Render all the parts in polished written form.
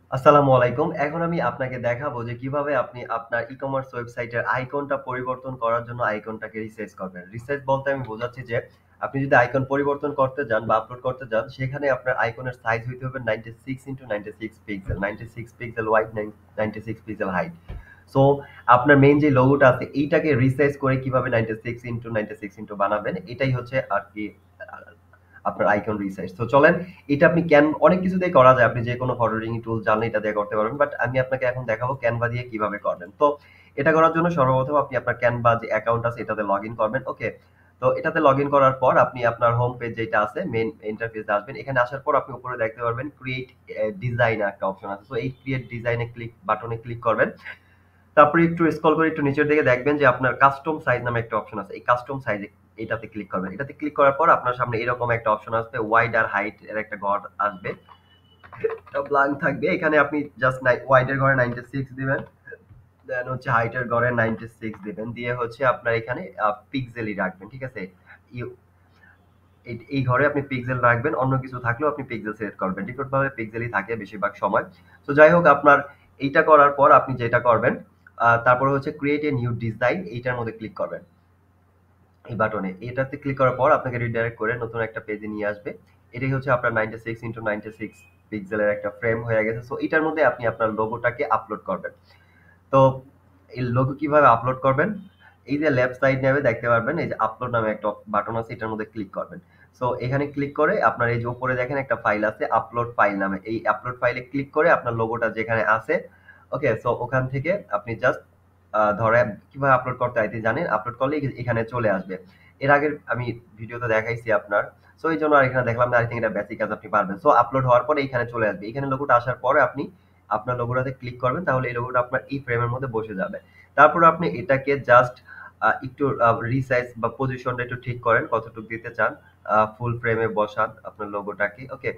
আসসালামু আলাইকুম। এখন আমি আপনাকে দেখাবো যে কিভাবে আপনি আপনার ই-কমার্স ওয়েবসাইটের আইকনটা পরিবর্তন করার জন্য আইকনটাকে রিসাইজ করবেন। রিসাইজ বলতে আমি বোঝাচ্ছি যে আপনি যদি আইকন পরিবর্তন করতে যান বা আপলোড করতে যান, সেখানে আপনার আইকনের সাইজ হইতে হবে 96x96 pixel, 96 pixel wide, 96 pixel height. So আপনার মেইন যে লোগোটা আছে এইটাকে রিসাইজ করে কিভাবে 96x96 বানাবেন, এটাই হচ্ছে আরকি আ আপনার আইকন রিসাইজ। তো চলেন, এটা আপনি অনেক কিছু দিয়ে করা যায়। আপনি যেকোনো ফটো এডিটিং টুল জানলে এটা দিয়ে করতে পারবেন। বাট আমি আপনাকে এখন দেখাবো Canva দিয়ে কিভাবে করবেন। তো এটা করার জন্য সর্বপ্রথম আপনি আপনার Canva যে অ্যাকাউন্ট আছে এটাতে লগইন করবেন। ওকে? তো এটাতে লগইন করার পর আপনি আপনার হোম পেজ যেটা আছে মেইন ইন্টারফেসে আসবেন। এখানে আসার পর আপনি উপরে দেখতে পারবেন ক্রিয়েট ডিজাইন একটা অপশন আছে। সো এই ক্রিয়েট ডিজাইন এ বাটনে ক্লিক করবেন। তারপরে একটু স্ক্রল করে একটু নিচের দিকে দেখবেন যে আপনার কাস্টম সাইজ নামে একটা অপশন আছে। এই কাস্টম সাইজ এটাতে ক্লিক করবেন। এটাতে ক্লিক করার পর আপনার সামনে এরকম একটা অপশন আসবে, ওয়াইড আর হাইট এর একটা ঘর আসবে। এটা ব্ল্যাঙ্ক থাকবে। এখানে আপনি জাস্ট ওয়াইড এর ঘরে 96 দিবেন। দেন হচ্ছে হাইট এর ঘরে 96 দিবেন। দিয়ে হচ্ছে আপনার এখানে পিক্সেলই রাখবেন। ঠিক আছে? ইউ এই ঘরে আপনি পিক্সেল রাখবেন। অন্য কিছু থাকলেও আপনি পিক্সেল সিলেক্ট করবেন। ডিফল্ট ভাবে পিক্সেলই থাকে বেশিরভাগ সময়। তো যাই হোক, আপনার এইটা করার পর আপনি যেটা করবেন, তারপরে হচ্ছে ক্রিয়েট এ নিউ ডিজাইন, এইটার মধ্যে ক্লিক করবেন। এই বাটনে এটাতে ক্লিক করার পর আপনাকে রিডাইরেক্ট করে নতুন একটা পেজে নিয়ে আসবে। এটাই হচ্ছে আপনার 96x96 পিক্সেলের একটা ফ্রেম হয়ে গেছে। সো এটার মধ্যে আপনি আপনার লোগোটাকে আপলোড করবেন। তো এই লোগো কিভাবে আপলোড করবেন? এই যে লেফট সাইড নেমে দেখতে পারবেন এই যে আপলোড নামে একটা বাটন আছে, এটার মধ্যে ক্লিক করবেন। সো এখানে ক্লিক করে আপনার এই যে উপরে দেখেন একটা ফাইল আছে আপলোড ফাইল নামে। এই আপলোড ফাইলে ক্লিক করে আপনার লোগোটা যেখানে আছে, ওকে, সো ওখান থেকে আপনি জাস্ট ধরেন কিভাবে আপলোড করতে হয় আপনি জানেন, আপলোড করলে এখানে চলে আসবে। এর আগের আমি ভিডিওতে দেখাইছি আপনার। সো এই জন্য আর এখানে দেখলাম না, আই থিংক এটা বেসিক কাজ আপনি পারবেন। সো আপলোড হওয়ার পরে এখানে চলে আসবে। এখানে লোগোটা আসার পরে আপনি আপনার লোগোটাতে ক্লিক করবেন, তাহলে এই লোগোটা আপনার এই ফ্রেমের মধ্যে বসে যাবে। তারপর আপনি এটাকে জাস্ট একটু রিসাইজ বা পজিশনটা একটু ঠিক করেন কতটুকু দিতে চান। ফুল ফ্রেমে বসান আপনার লোগোটাকে। ওকে?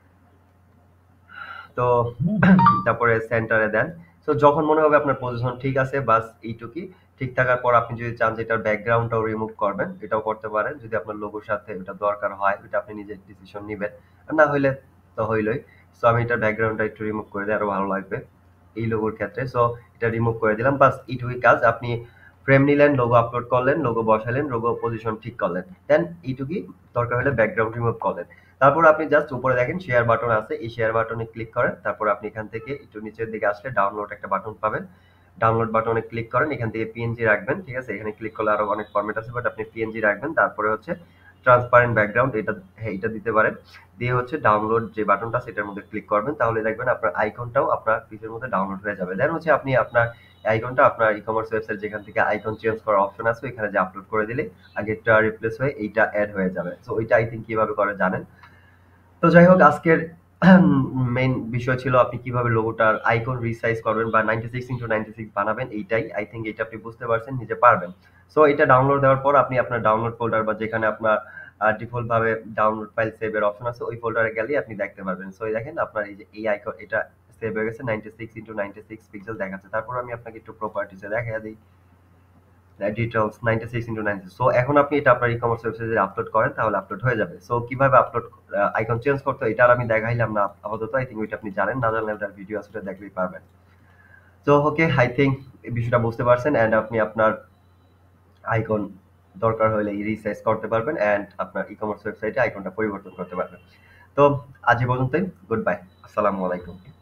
তো তারপরে সেন্টারে দেন। সো যখন মনে হবে আপনার পজিশন ঠিক আছে, বাস এইটুকুই। ঠিক থাকার পর আপনি যদি চান যে এটার ব্যাকগ্রাউন্ডটাও রিমুভ করবেন, এটাও করতে পারেন। যদি আপনার লোগোর সাথে এটা দরকার হয়, এটা আপনি নিজের ডিসিশন নিবেন। আর না হইলে তো হইলই। সো আমি এটার ব্যাকগ্রাউন্ডটা একটু রিমুভ করে দিই, আরো ভালো লাগবে এই লোগোর ক্ষেত্রে। সো এটা রিমুভ করে দিলাম। বাস এইটুকুই কাজ। আপনি ফ্রেম নিলেন, লোগো আপলোড করলেন, লোগো বসালেন, লোগো পজিশন ঠিক করলেন। দেন এইটুকুই। দরকার হলে ব্যাকগ্রাউন্ড রিমুভ করলেন। তারপর আপনি জাস্ট উপরে দেখেন শেয়ার বাটন আছে, এই শেয়ার বাটনে ক্লিক করেন। তারপর আপনি এখান থেকে একটু নিচের দিকে আসলে ডাউনলোড একটা বাটন পাবেন। ডাউনলোড বাটনে ক্লিক করেন, এখান থেকে পিএনজি রাখবেন। ঠিক আছে? এখানে ক্লিক করলে আরো অনেক ফরম্যাট আছে, বাট আপনি পিএনজি রাখবেন। তারপরে হচ্ছে ট্রান্সপারেন্ট ব্যাকগ্রাউন্ড, এটা, হ্যাঁ, এটা দিতে পারেন। দিয়ে হচ্ছে ডাউনলোড যে বাটনটা সেটার মধ্যে ক্লিক করবেন, তাহলে দেখবেন আপনার আইকনটাও আপনার পিসির মধ্যে ডাউনলোড হয়ে যাবে। দেন হচ্ছে আপনি আপনার আইকনটা আপনার ই-কমার্স ওয়েবসাইট যেখান থেকে আইকন চেঞ্জ করার অপশন আছে ওইখানে যে আপলোড করে দিলে আগেরটা রিপ্লেস হয়ে এইটা এড হয়ে যাবে। সো ওইটা আই থিংক কিভাবে করে জানেন। তো যাই হোক, আজকের মেইন বিষয় ছিল আপনি কিভাবে লোগোটার আইকন রিসাইজ করবেন বা 96x96 বানাবেন, এইটাই। আই থিংক এটা আপনি বুঝতে পারছেন, নিজে পারবেন। সো এটা ডাউনলোড দেওয়ার পর আপনি আপনার ডাউনলোড ফোল্ডার বা যেখানে আপনার ডিফল্ট ভাবে ডাউনলোড ফাইল সেভ এর অপশন আছে ওই ফোল্ডারে গেলেই আপনি দেখতে পারবেন। সো এই দেখেন আপনার এই যে এই আইকন এটা সেভ হয়ে গেছে, 96x96 পিক্সেল দেখাচ্ছে। তারপর আমি আপনাকে একটু প্রপার্টিসে দেখাই দিই। Details 96x96। সো এখন আপনি এটা আপনার ই-কমার্স ওয়েবসাইটে আপলোড করেন, তাহলে আপলোড হয়ে যাবে। সো কিভাবে আপলোড আইকন চেঞ্জ করতে হয় এটা আর আমি দেখাইলাম না আপাতত। আই থিংক ওইটা আপনি জানেন। না জানলে ওটার ভিডিও আছে, ওটা দেখলেই পারবেন। তো ওকে, আই থিংক এই বিষয়টা বুঝতে পারছেন এন্ড আপনি আপনার আইকন দরকার হলে রিসাইজ করতে পারবেন এন্ড আপনার ই-কমার্স ওয়েবসাইটে আইকনটা পরিবর্তন করতে পারবেন। তো আজ এই পর্যন্তই। Goodbye. আসসালামু আলাইকুম।